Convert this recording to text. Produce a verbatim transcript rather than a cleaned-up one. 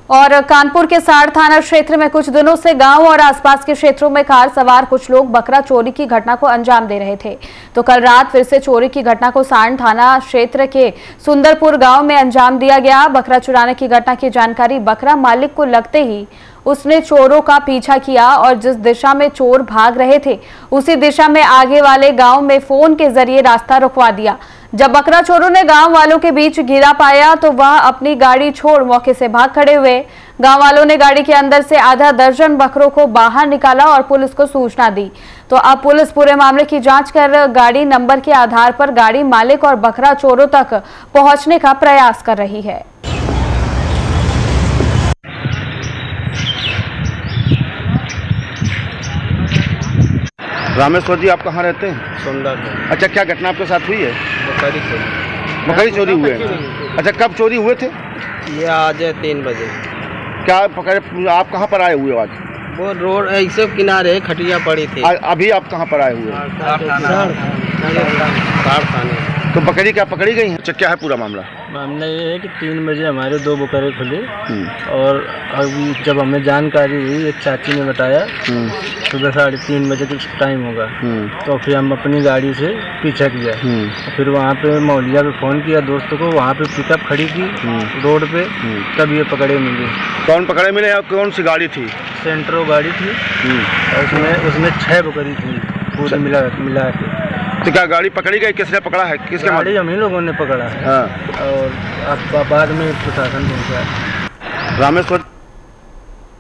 और कानपुर के साड़ थाना क्षेत्र में कुछ दिनों से गांव और आसपास के क्षेत्रों में कार सवार कुछ लोग बकरा चोरी की घटना को अंजाम दे रहे थे। तो कल रात फिर से चोरी की घटना को साड़ थाना क्षेत्र के सुंदरपुर गांव में अंजाम दिया गया। बकरा चुराने की घटना की जानकारी बकरा मालिक को लगते ही उसने चोरों का पीछा किया और जिस दिशा में चोर भाग रहे थे उसी दिशा में आगे वाले गांव में फोन के जरिए रास्ता रुकवा दिया। जब बकरा चोरों ने गांव वालों के बीच घिरा पाया तो वह अपनी गाड़ी छोड़ मौके से भाग खड़े हुए। गांव वालों ने गाड़ी के अंदर से आधा दर्जन बकरों को बाहर निकाला और पुलिस को सूचना दी। तो अब पुलिस पूरे मामले की जांच कर गाड़ी नंबर के आधार पर गाड़ी मालिक और बकरा चोरों तक पहुंचने का प्रयास कर रही है। रामेश्वर जी, आप कहाँ रहते हैं? सुंदर। अच्छा, क्या घटना आपके साथ हुई है? बकरी चोरी। बकरी चोरी हुए हैं? अच्छा, कब चोरी हुए थे? ये आज है तीन बजे। क्या पकड़े? आप कहाँ पर आए हुए आज? वो रोड ऐसे किनारे खटिया पड़ी थी। आ, अभी आप कहाँ पर आए हुए? साड़ थाने। तो बकरी क्या पकड़ी गई है? अच्छा, क्या है पूरा मामला? मामला ये है कि तीन बजे हमारे दो बकरे खुले और अभी जब हमें जानकारी हुई, एक चाची ने बताया सुबह साढ़े तीन बजे कुछ टाइम होगा, तो फिर हम अपनी गाड़ी से पीछा किया। फिर वहाँ पे मौलिया पे फ़ोन किया दोस्तों को, वहाँ पे पिकअप खड़ी थी रोड पे, तब ये पकड़े मिले। कौन पकड़े मिले? आप कौन सी गाड़ी थी? सेंट्रो गाड़ी थी और उसमें उसमें छः बकरी थी पूरी मिला मिला के। तो क्या गाड़ी पकड़ी गई? किसने पकड़ा है? किसके? गाड़ी हम ही लोगों ने पकड़ा है। हाँ। और अब बाद में प्रशासन पहुँचा। रामेश्वर